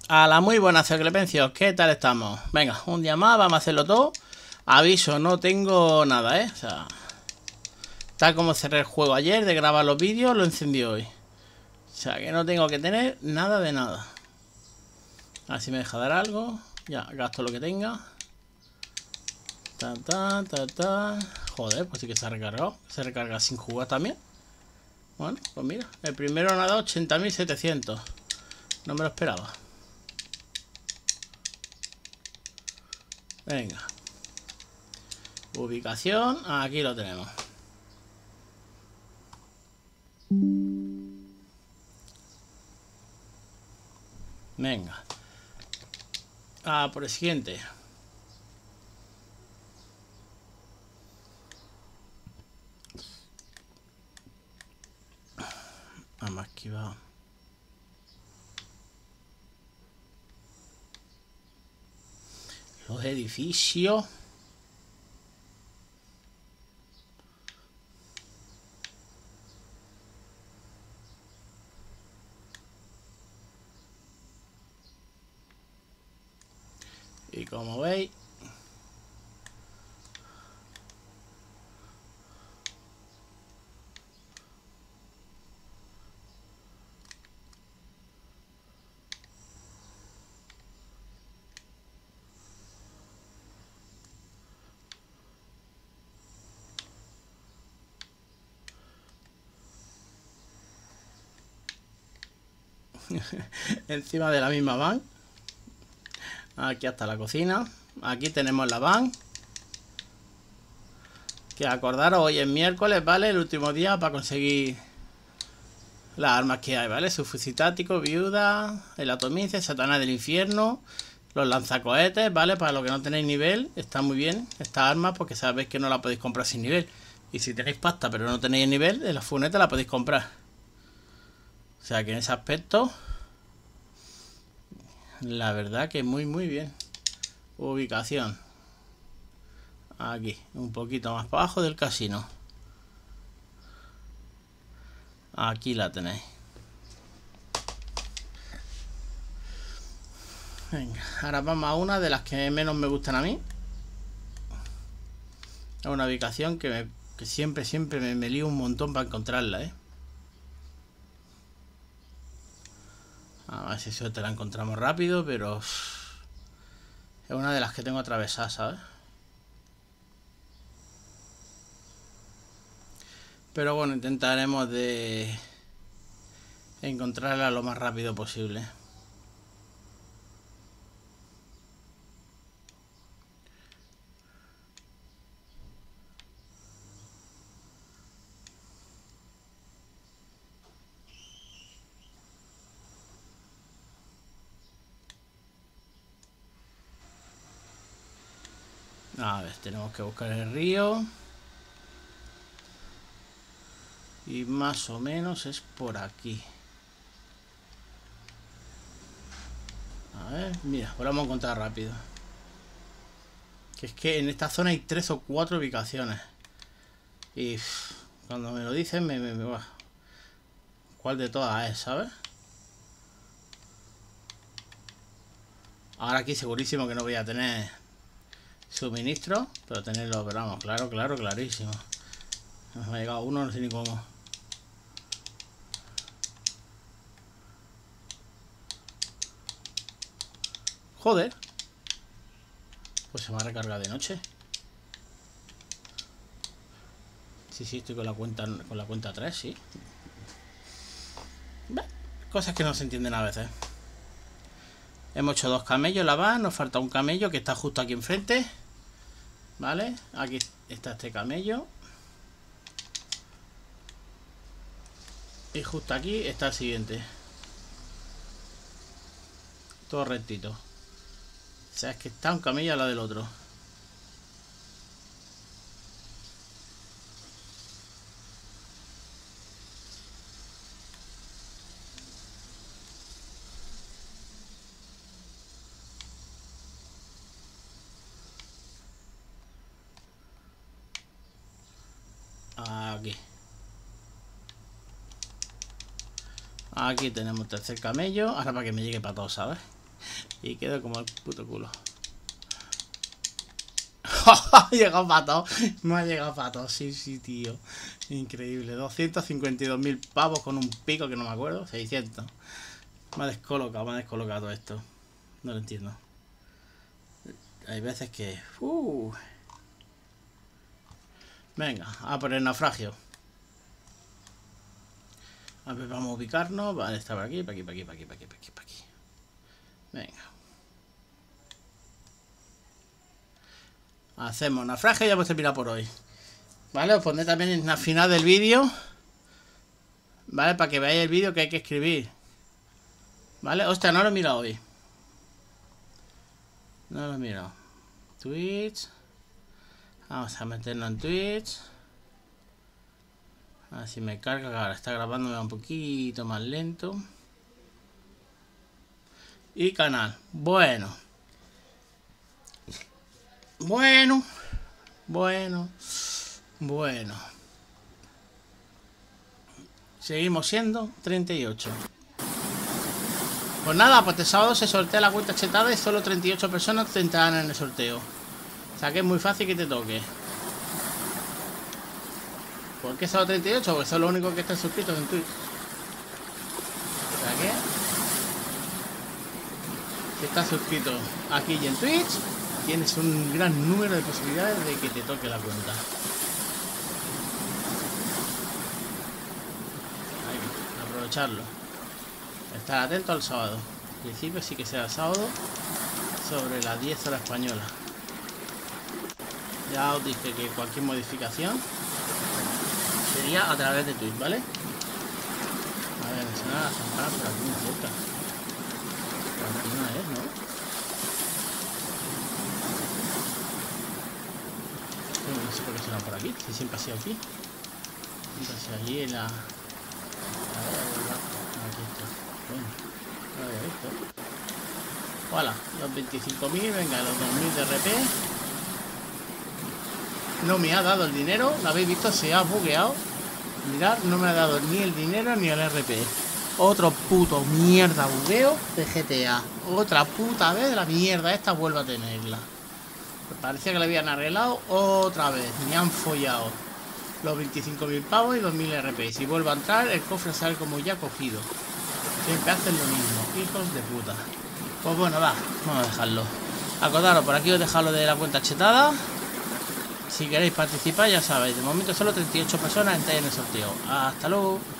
A la muy buena, Clemencio, ¿qué tal estamos? Venga, un día más, vamos a hacerlo todo. Aviso, no tengo nada, ¿eh? O sea, tal como cerré el juego ayer de grabar los vídeos, lo encendí hoy. O sea, que no tengo que tener nada de nada. A ver si me deja dar algo. Ya, gasto lo que tenga. Joder, pues sí que se ha recargado. Se recarga sin jugar también. Bueno, pues mira, el primero me ha dado 80.700. No me lo esperaba. Venga. Ubicación, aquí lo tenemos. Venga. Por el siguiente. Vamos a esquivar. Los edificios. Y como veis, encima de la misma van. Aquí hasta la cocina. Aquí tenemos la van. Que acordaros, hoy es miércoles, ¿vale? El último día para conseguir las armas que hay, ¿vale? Subfusil táctico, viuda, el atomice, Satanás del infierno, los lanzacohetes, ¿vale? Para los que no tenéis nivel, está muy bien esta arma porque sabéis que no la podéis comprar sin nivel. Y si tenéis pasta pero no tenéis el nivel, de la funeta la podéis comprar. O sea que en ese aspecto, la verdad que muy bien. Ubicación. Aquí, un poquito más para abajo del casino. Aquí la tenéis. Venga, ahora vamos a una de las que menos me gustan a mí. Es una ubicación que siempre me lío un montón para encontrarla, ¿eh? A ver si suerte la encontramos rápido, pero es una de las que tengo atravesadas, ¿sabes? Pero bueno, intentaremos de encontrarla lo más rápido posible. A ver, tenemos que buscar el río. Y más o menos es por aquí. A ver, mira, pues lo vamos a encontrar rápido. Que es que en esta zona hay 3 o 4 ubicaciones. Y cuando me lo dicen me va. ¿Cuál de todas es, sabes? Ahora aquí segurísimo que no voy a tener suministro, pero tenerlo, pero vamos, clarísimo. Me ha llegado uno, no sé ni cómo. Joder. Pues se me ha recargado de noche. Sí, estoy con la cuenta 3, sí. Cosas que no se entienden a veces. Hemos hecho 2 camellos, la van, nos falta un camello que está justo aquí enfrente. ¿Vale? Aquí está este camello. Y justo aquí está el siguiente. Todo rectito. O sea, es que está un camello al lado del otro. Aquí. Aquí tenemos el tercer camello. Ahora para que me llegue para todos, ¿sabes? Y quedo como el puto culo. Ha llegado pato. Me ha llegado pato. Sí, sí, tío. Increíble. 252.000 pavos con un pico que no me acuerdo. 600. Me ha descolocado todo esto. No lo entiendo. Hay veces que... Venga, a por el naufragio. A ver, vamos a ubicarnos. Vale, está por aquí, por aquí, por aquí, por aquí, por aquí, por aquí, por aquí. Venga. Hacemos naufragio y ya hemos terminado por hoy. Vale, os pondré también en la final del vídeo. Vale, para que veáis el vídeo que hay que escribir. Vale, hostia, no lo he mirado hoy. No lo he mirado. Twitch. Vamos a meternos en Twitch. A ver si me carga, que ahora está grabándome un poquito más lento. Y canal. Bueno. Seguimos siendo 38. Pues nada, pues este sábado se sortea la cuenta chetada y solo 38 personas entrarán en el sorteo. O sea que es muy fácil que te toque. ¿Por qué solo 38? Porque son los únicos que están suscritos en Twitch. O sea que... si estás suscrito aquí y en Twitch, tienes un gran número de posibilidades de que te toque la cuenta. Hay que aprovecharlo. Estar atento al sábado. En principio sí que será el sábado sobre las 10 horas española. Ya os dije que cualquier modificación sería a través de Twitch, ¿vale? A ver, me suena la campana por aquí muy cerca. Por aquí no es, ¿no? No sé por qué suena por aquí, si siempre ha sido aquí. Siempre ha sido allí en la... A ver, aquí está. Bueno, no lo había visto. Hola, los 25.000, venga, los 2.000 de RP. No me ha dado el dinero, lo habéis visto, se ha bugueado. Mirad, no me ha dado ni el dinero ni el RP. Otro puto mierda bugueo de GTA. Otra puta vez la mierda esta vuelvo a tenerla. Parecía que la habían arreglado otra vez. Me han follado los 25.000 pavos y 2.000 RP. Si vuelvo a entrar, el cofre sale como ya cogido. Siempre hacen lo mismo, hijos de puta. Pues bueno, va, vamos a dejarlo. Acordaros, por aquí os dejo lo de la cuenta chetada. Si queréis participar, ya sabéis, de momento solo 38 personas entráis en el sorteo. Hasta luego.